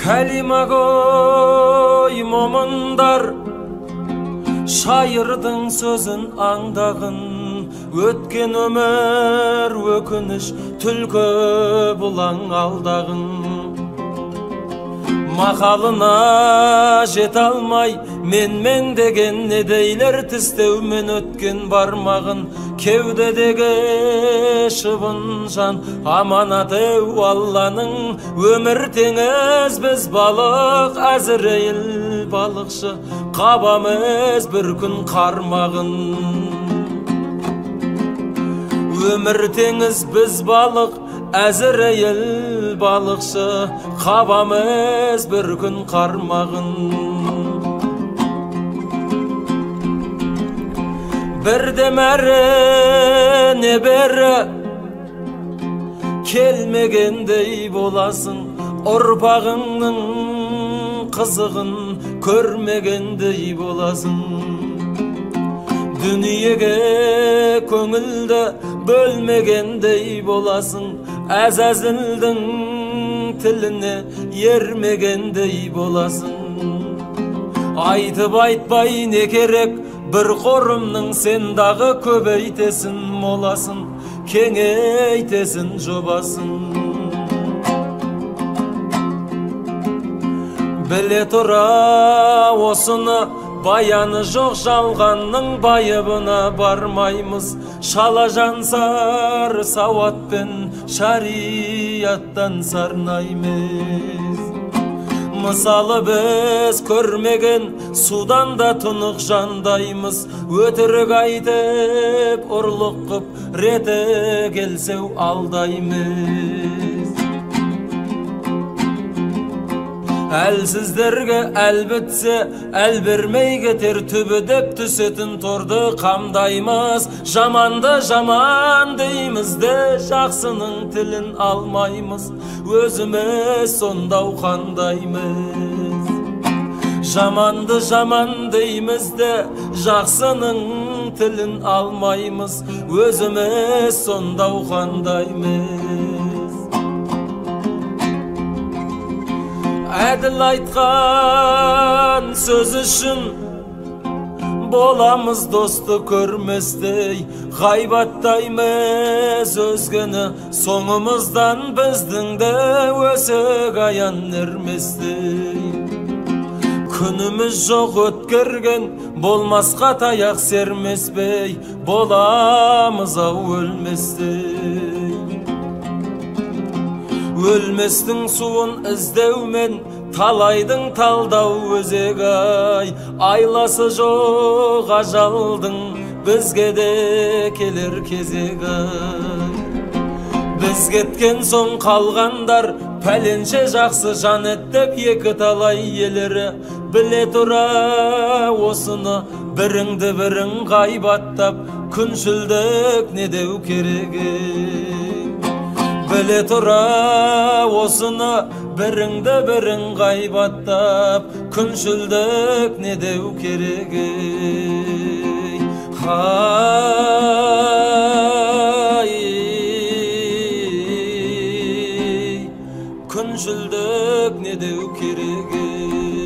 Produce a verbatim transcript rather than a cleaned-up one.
Кәлимагөй момындар шайырдың сөзін аңдағын, өткен өмір өкініш түлкі бұлаң алдағын. Мақалына жете алмай мен-мен деген не дейлер, тістеумен өткен бармағын, кеудедегі шыбын жан аманат еу Алланың. Өмір теңіз біз балық, Әзірейіл балықшы, қабамыз бір күн қармағын. Өмір теңіз біз балық, Әзірейіл балықшы, қабамыз бір күн қармағын. Бірдем әрі не бері келмегендей боласың, ұрпағыңның қызығын көрмегендей боласың. Дүниеге көңілді бөлмегендей боласың, Әзәзілдің тіліне ермегендей боласың. Айтып айтпай не керек, бір қорымның сен дағы көбейтесін моласын, кеңейтесін жобасын. Біле тұра осыны, баяны жоқ жалғанның байыбына бармаймыз. Шала жансар сауатпен шарияттан сарнаймыз. Мысалы біз көрмеген судан да тұнық жандаймыз. Өтірік айтып, ұрлық қып, реті келсеу алдаймыз. Әлсіздерге әл бітсе, әл бермей кетер, түбі деп түсетін торды қамдаймыз. Жаманды жаман дейміз де, жақсының тілін алмаймыз. Өзіміз сондау қандаймыз. Жаманды жаман дейміз де, жақсының тілін алмаймыз. Өзіміз сондау қандаймыз. Әділ айтқан сөз үшін боламыз досты көрместей, ғайбаттаймыз өзгені, соңымыздан біздің де өсек аян ерместей. Күніміз жоқ өткерген, болмасқа таяқ сермеспей, боламыз ау өлместей. Өлместің суын іздеумен, талайдың талдау өзек ай. Айласы жоқ ажалдың, бізге де келер кезек ай. Біз кеткен соң қалғандар, пәленше жақсы жан еттеп екі талай елері. Біле тұра осыны, біріңді бірің ғайбаттап, күншілдік не деу керегі. Біле тұра осыны, біріңді бірің ғайбаттап, күншілдік не деу керегі. Күншілдік не деу керегі.